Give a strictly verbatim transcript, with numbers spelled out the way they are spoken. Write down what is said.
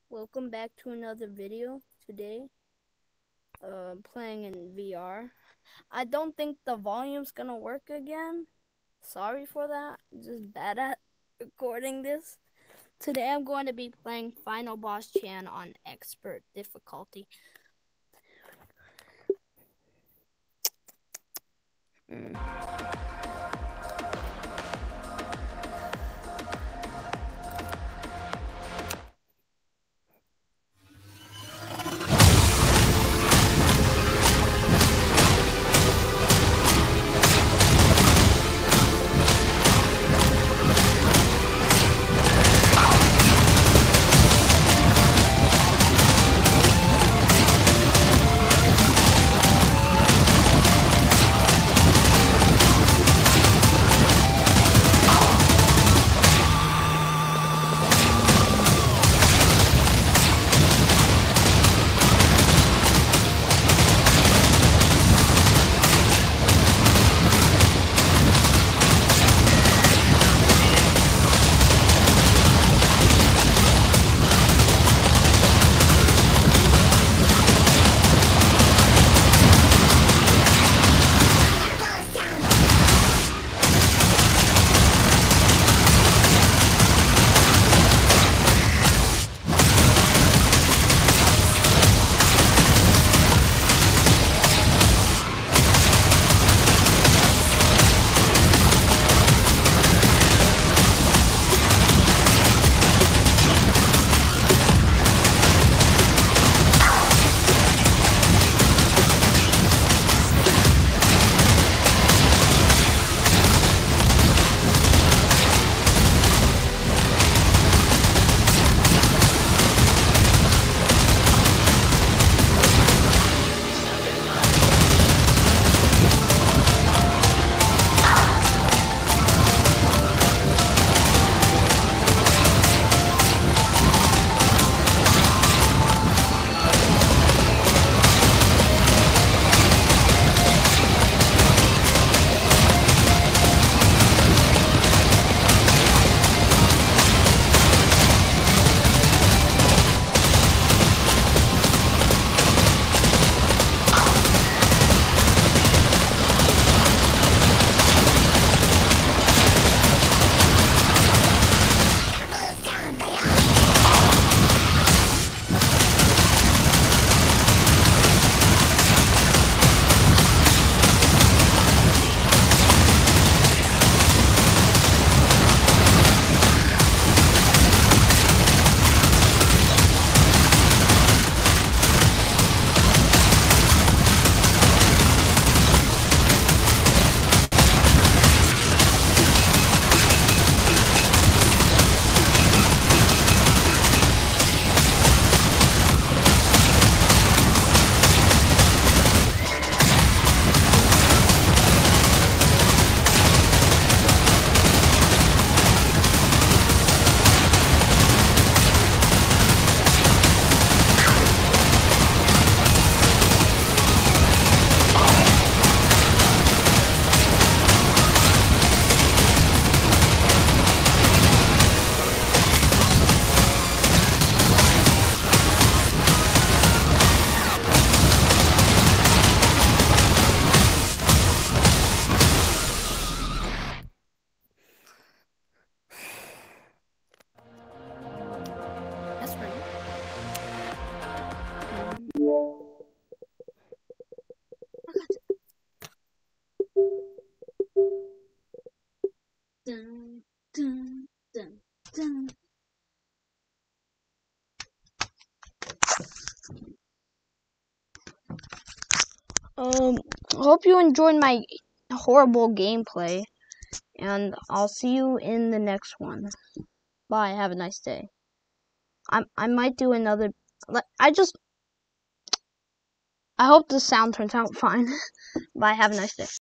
Welcome back to another video today. Uh, playing in V R. I don't think the volume's gonna work again. Sorry for that. I'm just bad at recording this. Today I'm going to be playing Final Boss Chan on expert difficulty. Mm. That's right. Dun, dun, dun, dun. Um, hope you enjoyed my horrible gameplay, and I'll see you in the next one. Bye. Have a nice day. I I might do another. I just I hope the sound turns out fine. Bye. Have a nice day.